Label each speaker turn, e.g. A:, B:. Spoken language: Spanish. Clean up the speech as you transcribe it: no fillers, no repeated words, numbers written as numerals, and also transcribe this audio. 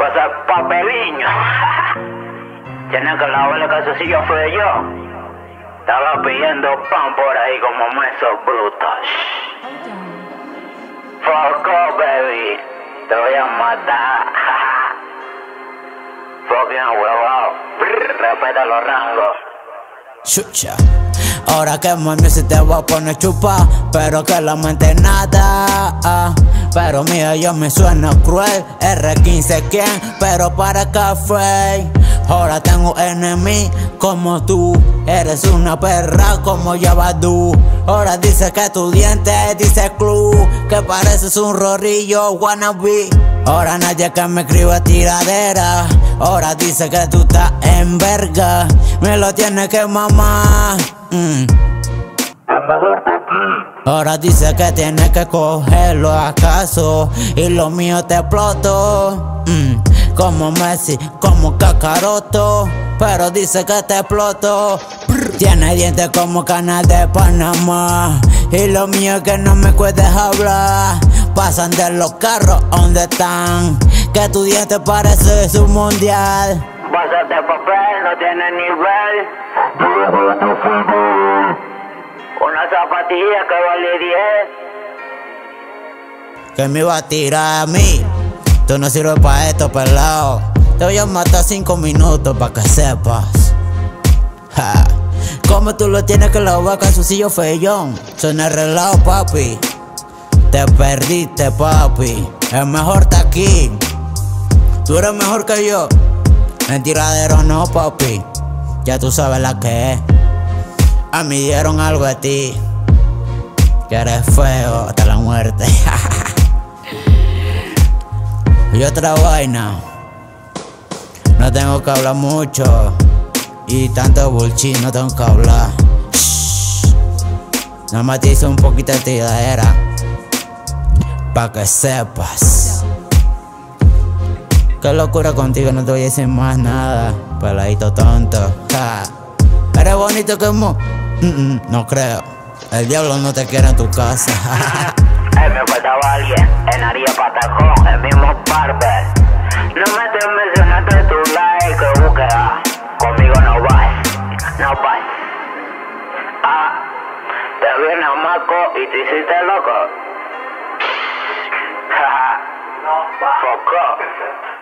A: Pasa papeliño. Tiene que lavarle que eso sí yo fui yo. Estaba pidiendo pan por ahí como mesos brutos. Fuck off, baby. Te voy a matar. Fucking huevado. Respeta los rangos.
B: Chucha. Ahora que mami si te voy a poner chupa, pero que la mente nada. Pero mira, yo me suena cruel. R15 quién, pero para café. Ahora tengo enemigo como tú. Eres una perra como Yabadú. Ahora dice que tu diente dice club, que pareces un rorrillo wannabe. Ahora nadie que me escriba tiradera. Ahora dice que tú estás en verga. Me lo tienes que mamar. Ahora dice que tienes que cogerlo acaso, y lo mío te exploto. Como Messi, como Kakaroto, pero dice que te exploto. Tiene dientes como canal de Panamá, y lo mío es que no me puedes hablar. Pasan de los carros, ¿dónde están? Que tu diente parece su mundial.
A: Bolsas de papel no tiene nivel. Una zapatilla que vale 10.
B: Que me iba a tirar a mí. Tú no sirves pa' esto, pelado. Te voy a matar 5 minutos pa' que sepas. Ja. Como tú lo tienes que lavar con su sillo feyón. Suena relado, papi. Te perdiste, papi. El mejor está aquí. Tú eres mejor que yo. En tiradero no, papi. Ya tú sabes la que es. A mí dieron algo de ti, que eres feo hasta la muerte. Y otra vaina, no tengo que hablar mucho, y tanto bullshit no tengo que hablar. Nada más te hice un poquito de tiradera, pa' que sepas. Qué locura contigo, no te voy a decir más nada, peladito tonto. Ja. Eres bonito como... no creo. El diablo no te quiere en tu casa.
A: Me faltaba alguien en Aria Patacón, el mismo barber. No me te mencionaste tu like que búsqueda. Conmigo no vas, no vas. Te viene a Maco y te hiciste loco. Fuck up.